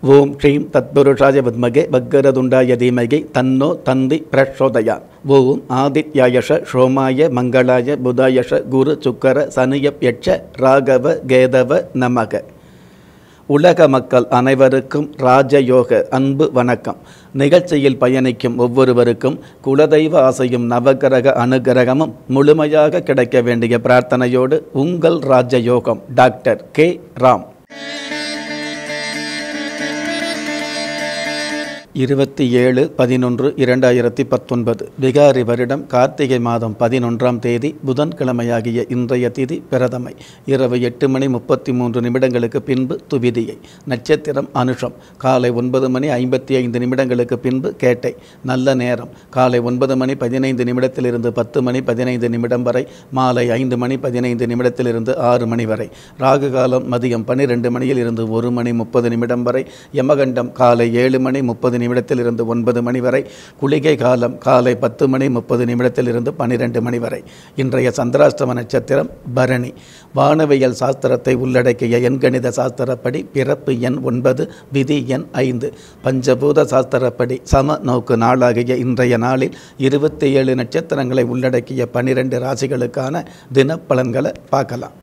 ஓம் ஸ்ரீம் தத்புருஷாய வித்மகே வக்கரதுண்டாய தீமகி தன்னோ தந்தி பிரச்சோதயாத். ஓம் ஆதித்யாயஷ சோமாய மங்களாய புதாயஷ குரு சுக்கர சனியப்யட்ச ராகவ கேதவ நமக. உலக மக்கள் அனைவருக்கும் ராஜயோக அன்பு வணக்கம். நிகழ்ச்சியில் பயணிக்கும் ஒவ்வொருவருக்கும் குலதெய்வ ஆசையும் நவகிரக அனுகிரகமும் முழுமையாக கிடைக்க வேண்டிய பிரார்த்தனையோடு உங்கள் ராஜயோகம் டாக்டர் கே ராம். 27/11/2019 விகாரி வருடம் கார்த்திகை மாதம் 11ஆம் தேதி புதன்கிழமையாகிய இன்றைய திதி பிரதமை. இரவு 8:33 பின்பு துவிதியை. நட்சத்திரம் அனுஷம். காலை 9:55 பின்பு கேட்டை. நல்ல நேரம் காலை 9:15 10 15 வரை, மாலை 5:15 6 மணி வரை. ராகு காலம் மதியம் 12 மணியிலிருந்து 1:30 வரை. யமகண்டம் காலை 7:30 9 மணி வரை. குளிகை காலம் காலை 10:30 12 மணி வரை. இன்றைய சந்திராஷ்டம நட்சத்திரம் பரணி. வானவியல் சாஸ்திரத்தை உள்ளடக்கிய எண்கணித சாஸ்திரப்படி பிறப்பு எண் 9, விதி எண் 5. பஞ்சபூத சாஸ்திரப்படி சம நோக்கு நாளாகிய இன்றைய நாளில் 27 நட்சத்திரங்களை உள்ளடக்கிய 12 ராசிகளுக்கான தினப்பலன்களை பார்க்கலாம்.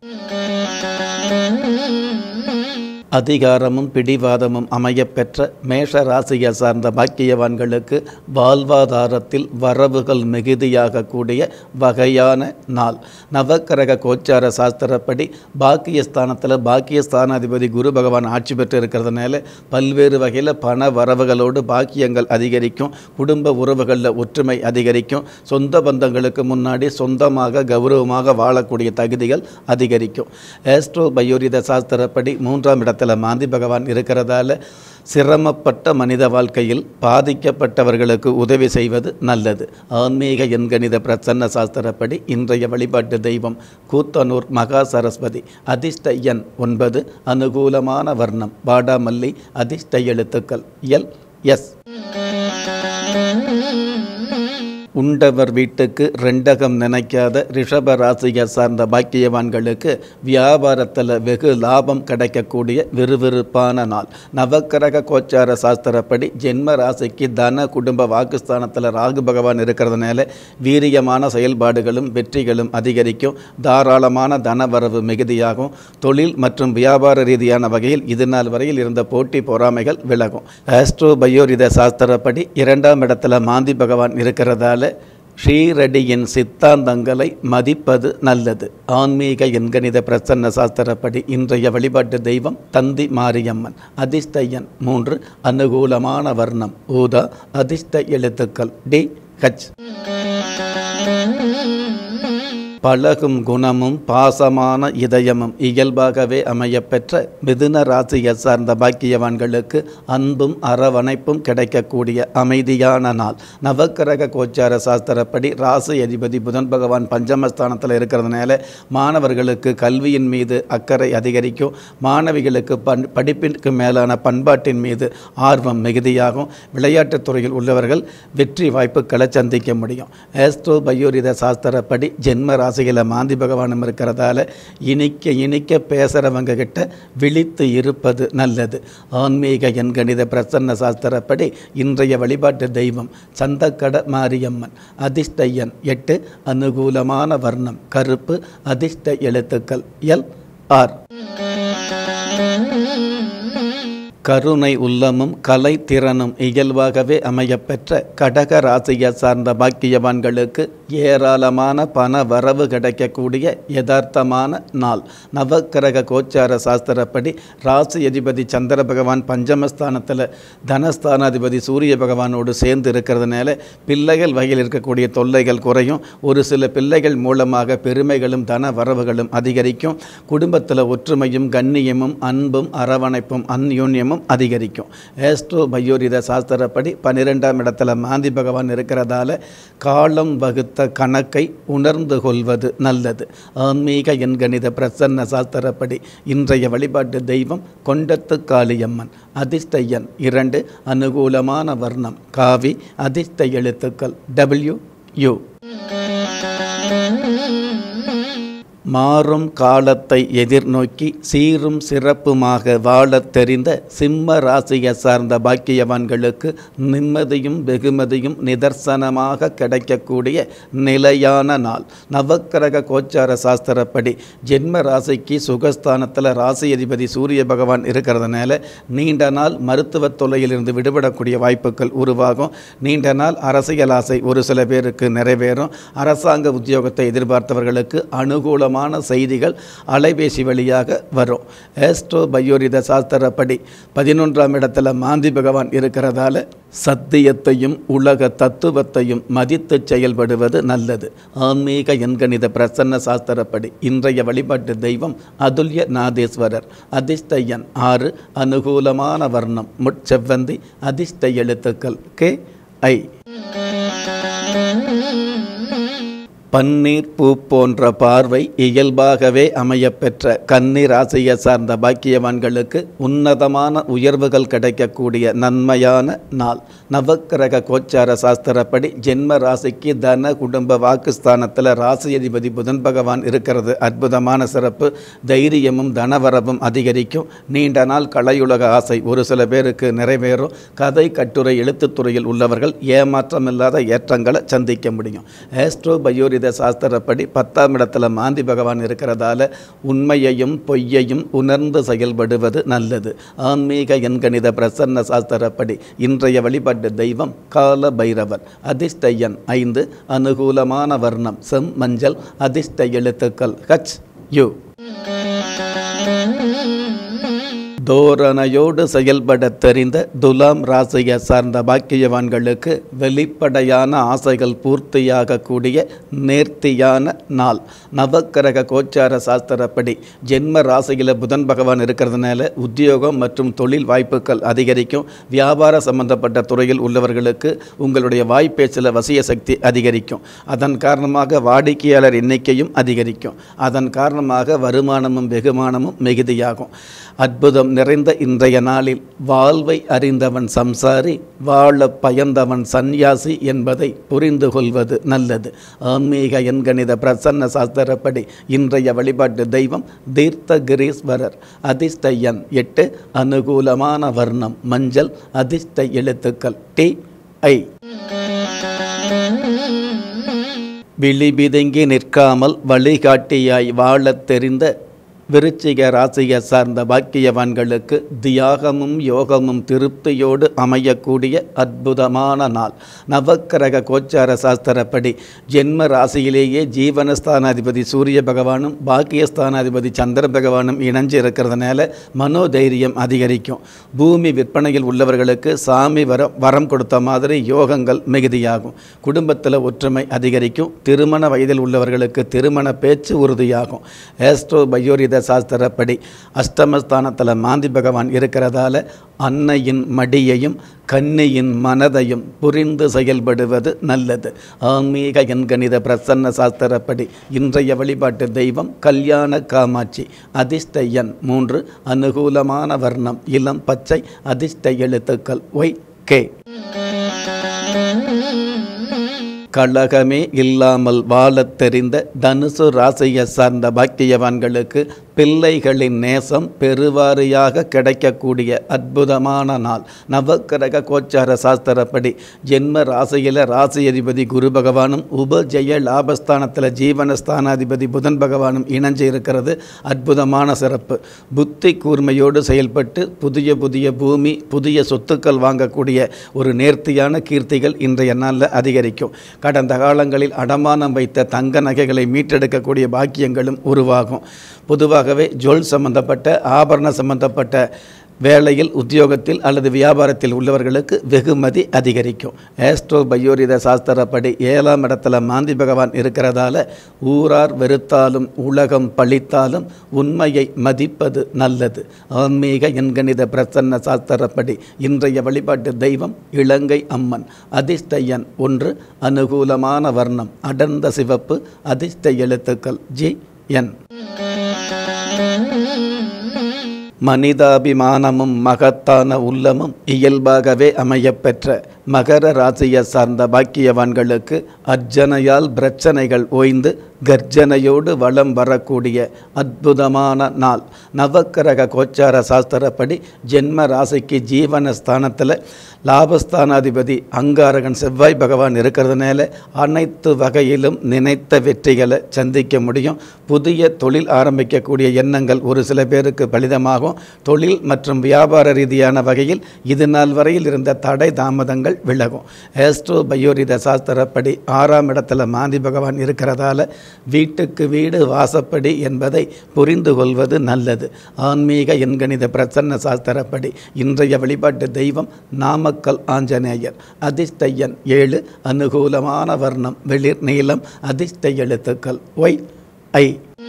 அதிகாரமும் பிடிவாதமும் அமையப்பெற்ற மேஷ ராசியை சார்ந்த பாக்கியவான்களுக்கு வாழ்வாதாரத்தில் வரவுகள் மிகுதியாக கூடிய வகையான நாள். நவக்கிரக கோச்சார சாஸ்திரப்படி பாக்கியஸ்தானத்தில் பாக்கியஸ்தானாதிபதி குரு பகவான் ஆட்சி பெற்று இருக்கிறதுனால பல்வேறு வகையில் பண வரவுகளோடு பாக்கியங்கள் அதிகரிக்கும். குடும்ப உறவுகளில் ஒற்றுமை அதிகரிக்கும். சொந்த பந்தங்களுக்கு முன்னாடி சொந்தமாக கௌரவமாக வாழக்கூடிய தகுதிகள் அதிகரிக்கும். ஆஸ்ட்ரோ பயோரித சாஸ்திரப்படி 3ஆம் இடத்தில் மாந்தி பகவான் இருக்கிறதால சிரமப்பட்ட மனித வாழ்க்கையில் பாதிக்கப்பட்டவர்களுக்கு உதவி செய்வது நல்லது. ஆன்மீக எண்கணித பிரசன்ன சாஸ்திரப்படி இன்றைய வழிபாட்டு தெய்வம் கூத்தனூர் மகா சரஸ்வதி. அதிர்ஷ்ட எண் 9. அனுகூலமான வர்ணம் வாடாமல்லி. அதிர்ஷ்ட எழுத்துக்கள் எல் எஸ். உண்டவர் வீட்டுக்கு ரெண்டகம் நினைக்காத ரிஷப ராசியை சார்ந்த பாக்கியவான்களுக்கு வியாபாரத்தில் வெகு லாபம் கிடைக்கக்கூடிய விறுவிறுப்பான நாள். நவக்கிரக கோச்சார சாஸ்திரப்படி ஜென்ம ராசிக்கு தன குடும்ப வாக்குஸ்தானத்தில் ராகு பகவான் இருக்கிறதுனால வீரியமான செயல்பாடுகளும் வெற்றிகளும் அதிகரிக்கும். தாராளமான தனவரவு மிகுதியாகும். தொழில் மற்றும் வியாபார ரீதியான வகையில் இது நாள் வரையில் இருந்த போட்டி பொறாமைகள் விலகும். ஆஸ்ட்ரோ பயோரித சாஸ்திரப்படி 2ஆம் இடத்துல மாந்தி பகவான் இருக்கிறதால ஸ்ரீரடியின் சித்தாந்தங்களை மதிப்பது நல்லது. ஆன்மீக எண்கணித பிரசன்ன சாஸ்திரப்படி இன்றைய வழிபாட்டு தெய்வம் தந்தி மாரியம்மன். அதிர்ஷ்ட எண் 3. அனுகூலமான வர்ணம் ஊதா. அதிர்ஷ்ட எழுத்துக்கள் டி ஹச். பழகும் குணமும் பாசமான இதயமும் இயல்பாகவே அமையப்பெற்ற மிதுன ராசியை சார்ந்த பாக்கியவான்களுக்கு அன்பும் அரவணைப்பும் கிடைக்கக்கூடிய அமைதியான நாள். நவக்கிரக கோச்சார சாஸ்திரப்படி ராசி அதிபதி புதன் பகவான் பஞ்சமஸ்தானத்தில் இருக்கிறதுனால மாணவர்களுக்கு கல்வியின் மீது அக்கறை அதிகரிக்கும். மாணவிகளுக்கு படிப்பிற்கு மேலான பண்பாட்டின் மீது ஆர்வம் மிகுதியாகும். விளையாட்டுத் துறையில் உள்ளவர்கள் வெற்றி வாய்ப்புகளை சந்திக்க முடியும். ஆஸ்ட்ரோ பயோரித சாஸ்திரப்படி ஜென்ம ராசியில் மாந்தி பகவானும் இருக்கிறதால இனிக்க பேசுறவங்க கிட்ட விழித்து இருப்பது நல்லது. ஆன்மீக எண்கணித பிரசன்ன சாஸ்திரப்படி இன்றைய வழிபாட்டு தெய்வம் சந்தக்கட மாரியம்மன். அதிர்ஷ்ட எண் 8. அனுகூலமான வர்ணம் கருப்பு. அதிர்ஷ்ட எழுத்துக்கள் எல் ஆர். கருணை உள்ளமும் கலை திறனும் இயல்பாகவே அமையப்பெற்ற கடக ராசியை சார்ந்த பாக்கியவான்களுக்கு ஏராளமான பண வரவு கிடைக்கக்கூடிய யதார்த்தமான நாள். நவக்கிரக கோச்சார சாஸ்திரப்படி ராசி அதிபதி சந்திர பகவான் பஞ்சமஸ்தானத்தில் தனஸ்தானாதிபதி சூரிய பகவானோடு சேர்ந்து இருக்கிறதுனால பிள்ளைகள் வகையில் இருக்கக்கூடிய தொல்லைகள் குறையும். ஒரு சில பிள்ளைகள் மூலமாக பெருமைகளும் தன வரவுகளும் அதிகரிக்கும். குடும்பத்தில் ஒற்றுமையும் கண்ணியமும் அன்பும் அரவணைப்பும் அந்யோன்யமும் அதிகரிக்கும். ஆஸ்ட்ரோ பயோரித சாஸ்திரப்படி 12ஆம் இடத்துல மாந்தி பகவான் இருக்கிறதால காலம் வகுத்த கணக்கை உணர்ந்து கொள்வது நல்லது. ஆன்மீக எண்கணித பிரசன்ன சாஸ்திரப்படி இன்றைய வழிபாட்டு தெய்வம் கொண்டத்து காளியம்மன். அதிர்ஷ்ட எண் 2. அனுகூலமான வர்ணம் காவி. அதிர்ஷ்ட எழுத்துக்கள் டபிள்யூ யூ. மாறும் காலத்தை எதிர்நோக்கி சீரும் சிறப்புமாக வாழத் தெரிந்த சிம்ம ராசியை சார்ந்த பாக்கியவான்களுக்கு நிம்மதியும் வெகுமதியும் நிதர்சனமாக கிடைக்கக்கூடிய நிலையான நாள். நவக்கிரக கோச்சார சாஸ்திரப்படி ஜென்ம ராசிக்கு சுகஸ்தானத்தில் ராசி அதிபதி சூரிய பகவான் இருக்கிறதுனால நீண்ட நாள் மருத்துவ தொல்லையிலிருந்து விடுபடக்கூடிய வாய்ப்புகள் உருவாகும். நீண்ட நாள் அரசியல் ஆசை ஒரு சில பேருக்கு நிறைவேறும். அரசாங்க உத்தியோகத்தை எதிர்பார்த்தவர்களுக்கு அனுகூல செய்திகள் அலைபேசி வழியாக வரும். ஆஸ்ட்ரோ பயோரித சாஸ்திரப்படி 11ஆம் இடத்துல மாந்தி பகவான் இருக்கிறதால சத்தியத்தையும் உலக தத்துவத்தையும் மதித்து செயல்படுவது நல்லது. ஆன்மீக எண்கணித பிரசன்ன சாஸ்திரப்படி இன்றைய வழிபாட்டு தெய்வம் அதுல்ய நாதேஸ்வரர். அதிர்ஷ்ட எண் 6. அனுகூலமான வர்ணம் முட்செவ்வந்தி. அதிர்ஷ்ட எழுத்துக்கள் KI. பன்னீர் பூ போன்ற பார்வை இயல்பாகவே அமையப்பெற்ற கன்னி ராசியை சார்ந்த பாக்கியவான்களுக்கு உன்னதமான உயர்வுகள் கிடைக்கக்கூடிய நன்மையான நாள். நவக்கிரக கோச்சார சாஸ்திரப்படி ஜென்ம ராசிக்கு தன குடும்ப வாக்குஸ்தானத்தில் ராசி அதிபதி புதன் பகவான் இருக்கிறது அற்புதமான சிறப்பு. தைரியமும் தனவரவும் அதிகரிக்கும். நீண்ட நாள் கலையுலக ஆசை ஒரு சில பேருக்கு நிறைவேறும். கதை கட்டுரை எழுத்துத்துறையில் உள்ளவர்கள் ஏமாற்றமில்லாத ஏற்றங்களை சந்திக்க முடியும். ஆஸ்ட்ரோ பயோரி சாஸ்திரப்படி 10ஆம் இடத்துல மாந்தி பகவான் இருக்கிறதால உண்மையையும் பொய்யையும் உணர்ந்து செயல்படுவது நல்லது. ஆன்மீக எண்கணித பிரசன்ன சாஸ்திரப்படி இன்றைய வழிபாட்டு தெய்வம் கால பைரவர். அதிர்ஷ்ட எண் 5. அனுகூலமான வர்ணம் செம் மஞ்சள். அதிர்ஷ்ட எழுத்துக்கள் HU. தோரணையோடு செயல்பட தெரிந்த துலாம் ராசியை சார்ந்த பாக்கியவான்களுக்கு வெளிப்படையான ஆசைகள் பூர்த்தியாகக்கூடிய நேர்த்தியான நாள். நவக்கிரக கோச்சார சாஸ்திரப்படி ஜென்ம ராசியில் புதன் பகவான் இருக்கிறதுனால உத்தியோகம் மற்றும் தொழில் வாய்ப்புகள் அதிகரிக்கும். வியாபார சம்பந்தப்பட்ட துறையில் உள்ளவர்களுக்கு உங்களுடைய வாய்ப்பேச்சில் வசிய சக்தி அதிகரிக்கும். அதன் காரணமாக வாடிக்கையாளர் எண்ணிக்கையும் அதிகரிக்கும். அதன் காரணமாக வருமானமும் வெகுமானமும் மிகுதியாகும். அற்புதம் நிறைந்த இன்றைய நாளில் வாழ்வை அறிந்தவன் சம்சாரி, வாழ பயந்தவன் சந்நியாசி என்பதை புரிந்து கொள்வது நல்லது. ஆன்மீக எண்கணித பிரசன்ன சாஸ்திரப்படி இன்றைய வழிபாட்டு தெய்வம் தீர்த்தகிரீஸ்வரர். அதிர்ஷ்ட எண் 8. அனுகூலமான வர்ணம் மஞ்சள். அதிர்ஷ்ட எழுத்துக்கள் TI. விழிபிதுங்கி நிற்காமல் வழிகாட்டியாய் வாழத் தெரிந்த விருச்சிக ராசியை சார்ந்த பாக்கியவான்களுக்கு தியாகமும் யோகமும் திருப்தியோடு அமையக்கூடிய அற்புதமான நாள். நவக்கிரக கோச்சார சாஸ்திரப்படி ஜென்ம ராசியிலேயே ஜீவனஸ்தானாதிபதி சூரிய பகவானும் பாக்கியஸ்தானாதிபதி சந்திர பகவானும் இணைஞ்சு இருக்கிறதுனால மனோதைரியம் அதிகரிக்கும். பூமி விற்பனையில் உள்ளவர்களுக்கு சாமி வரம் கொடுத்த மாதிரி யோகங்கள் மிகுதியாகும். குடும்பத்தில் ஒற்றுமை அதிகரிக்கும். திருமண வயதில் உள்ளவர்களுக்கு திருமண பேச்சு உறுதியாகும். ஆஸ்ட்ரோ பயோரித சாஸ்திரப்படி அஷ்டமஸ்தானத்தில் மாந்தி பகவான் இருக்கிறதால அன்னையின் மடியையும் கன்னியின் மனதையும் புரிந்து செயல்படுவது நல்லது. ஆன்மீக எண்கணித பிரசன்ன சாஸ்திரப்படி இன்றைய வழிபாட்டு தெய்வம் கல்யாண காமாட்சி. அதிர்ஷ்ட எண் 3. அனுகூலமான வர்ணம் இளம் பச்சை. அதிர்ஷ்ட எழுத்துக்கள் YK. கலகமே இல்லாமல் வாழத் தெரிந்த தனுசு ராசியை சார்ந்த பாக்கியவான்களுக்கு பிள்ளைகளின் நேசம் பெருவாரியாக கிடைக்கக்கூடிய அற்புதமான நாள். நவக்கிரக கோச்சார சாஸ்திரப்படி ஜென்ம ராசியில் ராசி அதிபதி குரு பகவானும் உபஜெய லாபஸ்தானத்தில் ஜீவனஸ்தானாதிபதி புதன் பகவானும் இணைஞ்சு இருக்கிறது அற்புதமான சிறப்பு. புத்தி கூர்மையோடு செயல்பட்டு புதிய புதிய பூமி புதிய சொத்துக்கள் வாங்கக்கூடிய ஒரு நேர்த்தியான கீர்த்திகள் இன்றைய நாளில் அதிகரிக்கும். கடந்த காலங்களில் அடமானம் வைத்த தங்க நகைகளை மீட்டெடுக்கக்கூடிய பாக்கியங்களும் உருவாகும். பொதுவாகவே ஜுவல் சம்பந்தப்பட்ட ஆபரண சம்பந்தப்பட்ட வேலையில் உத்தியோகத்தில் அல்லது வியாபாரத்தில் உள்ளவர்களுக்கு வெகுமதி அதிகரிக்கும். ஆஸ்ட்ரோ பயோரித சாஸ்திரப்படி 7ஆம் இடத்துல மாந்தி பகவான் இருக்கிறதால ஊரார் வெறுத்தாலும் உலகம் பழித்தாலும் உண்மையை மதிப்பது நல்லது. ஆன்மீக எண்கணித பிரசன்ன சாஸ்திரப்படி இன்றைய வழிபாட்டு தெய்வம் இலங்கை அம்மன். அதிர்ஷ்ட எண் 1. அனுகூலமான வர்ணம் அடர்ந்த சிவப்பு. அதிர்ஷ்ட எழுத்துக்கள் GN. மனிதாபிமானமும் மகத்தான உள்ளமும் இயல்பாகவே அமையப்பெற்ற மகர ராசியை சார்ந்த பாக்கியவான்களுக்கு அர்ச்சனையால் பிரச்சனைகள் ஓய்ந்து கர்ஜனையோடு வலம் வரக்கூடிய அற்புதமான நாள். நவக்கிரக கோச்சார சாஸ்திரப்படி ஜென்ம ராசிக்கு ஜீவன ஸ்தானத்தில் லாபஸ்தானாதிபதி அங்காரகன் செவ்வாய் பகவான் இருக்கிறதுனால அனைத்து வகையிலும் நினைத்த வெற்றிகளை சந்திக்க முடியும். புதிய தொழில் ஆரம்பிக்கக்கூடிய எண்ணங்கள் ஒரு சில பேருக்கு பலிதமாகும். தொழில் மற்றும் வியாபார ரீதியான வகையில் இது நாள் வரையில் இருந்த தடை தாமதங்கள் விலகும். ஆஸ்ட்ரோ பயோரித சாஸ்திரப்படி 6ஆம் இடத்துல மாந்தி பகவான் இருக்கிறதால வீட்டுக்கு வீடு வாசப்படி என்பதை புரிந்து கொள்வது நல்லது. ஆன்மீக எண்கணித பிரசன்ன சாஸ்திரப்படி இன்றைய வழிபாட்டு தெய்வம் நாமக்கல் ஆஞ்சநேயர். அதிர்ஷ்ட எண் 7, அனுகூலமான வர்ணம் வெளிர் நீலம், அதிர்ஷ்ட எழுத்துக்கள் YI.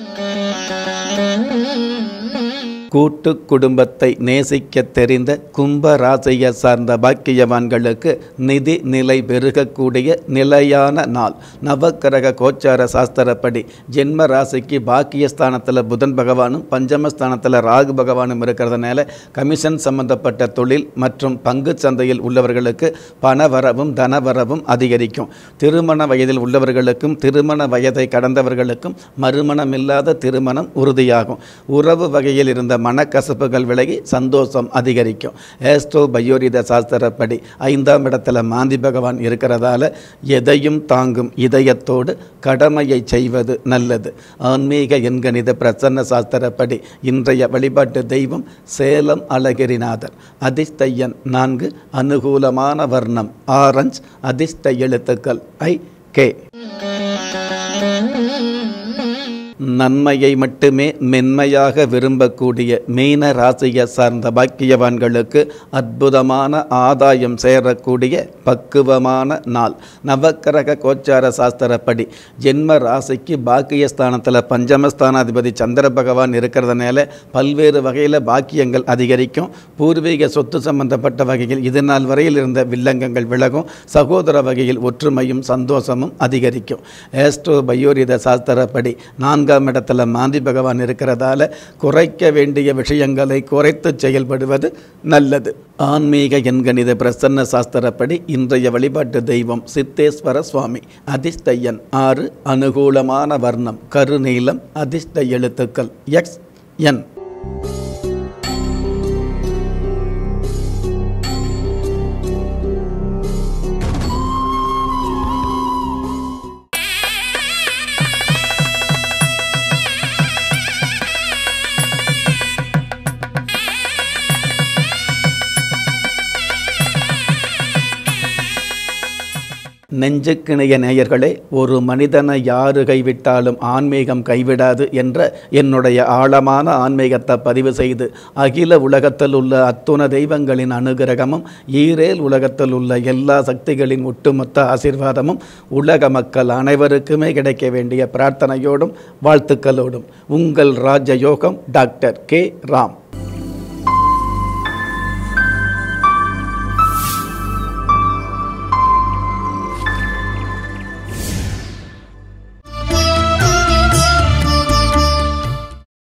கூட்டு குடும்பத்தை நேசிக்க தெரிந்த கும்ப ராசியை சார்ந்த பாக்கியவான்களுக்கு நிதி நிலை பெருகக்கூடிய நிலையான நாள். நவக்கிரக கோச்சார சாஸ்திரப்படி ஜென்ம ராசிக்கு பாக்கியஸ்தானத்தில் புதன் பகவானும் பஞ்சமஸ்தானத்தில் ராகு பகவானும் இருக்கிறதுனால கமிஷன் சம்பந்தப்பட்ட தொழில் மற்றும் பங்கு சந்தையில் உள்ளவர்களுக்கு பணவரவும் தனவரவும் அதிகரிக்கும். திருமண வயதில் உள்ளவர்களுக்கும் திருமண வயதை கடந்தவர்களுக்கும் மறுமணமில்லாத திருமணம் உறுதியாகும். உறவு வகையில் இருந்த மனக்கசப்புகள் விலகி சந்தோஷம் அதிகரிக்கும். ஆஸ்ட்ரோ பயோரித சாஸ்திரப்படி 5ஆம் இடத்துல மாந்தி பகவான் இருக்கிறதால எதையும் தாங்கும் இதயத்தோடு கடமையை செய்வது நல்லது. ஆன்மீக எண்கணித பிரசன்ன சாஸ்திரப்படி இன்றைய வழிபாட்டு தெய்வம் சேலம் அழகிரிநாதர். அதிர்ஷ்ட எண் 4, அனுகூலமான வர்ணம் ஆரஞ்சு, அதிர்ஷ்ட எழுத்துக்கள் IK. நன்மையை மட்டுமே மென்மையாக விரும்பக்கூடிய மீன ராசியை சார்ந்த பாக்கியவான்களுக்கு அற்புதமான ஆதாயம் சேரக்கூடிய பக்குவமான நாள். நவக்கிரக கோச்சார சாஸ்திரப்படி ஜென்ம ராசிக்கு பாக்கியஸ்தானத்தில் பஞ்சமஸ்தானாதிபதி சந்திர பகவான் இருக்கிறதுனால பல்வேறு வகையில் பாக்கியங்கள் அதிகரிக்கும். பூர்வீக சொத்து சம்பந்தப்பட்ட வகையில் இது நாள் வரையில் இருந்த வில்லங்கங்கள் விலகும். சகோதர வகையில் ஒற்றுமையும் சந்தோஷமும் அதிகரிக்கும். ஆஸ்ட்ரோ பயோரித சாஸ்திரப்படி 4ஆம் இடத்துல மாந்தி பகவான் இருக்கிறதால குறைக்க வேண்டிய விஷயங்களை குறைத்து செயல்படுவது நல்லது. ஆன்மீக எண்கணித பிரசன்ன சாஸ்திரப்படி இன்றைய வழிபாட்டு தெய்வம் சித்தேஸ்வர சுவாமி. அதிர்ஷ்ட எண் 6, அனுகூலமான வர்ணம் கருநீலம், அதிர்ஷ்ட எழுத்துக்கள் XN. நெஞ்சுக்கிணைய நேயர்களே, ஒரு மனிதனை யாரு கைவிட்டாலும் ஆன்மீகம் கைவிடாது என்ற என்னுடைய ஆழமான ஆன்மீகத்தை பதிவு செய்து அகில உலகத்தில் உள்ள அத்துண தெய்வங்களின் அனுகிரகமும் ஈரேல் உலகத்தில் உள்ள எல்லா சக்திகளின் ஒட்டுமொத்த ஆசீர்வாதமும் உலக மக்கள் அனைவருக்குமே கிடைக்க வேண்டிய பிரார்த்தனையோடும் வாழ்த்துக்களோடும் உங்கள் ராஜயோகம் டாக்டர் K. ராம்.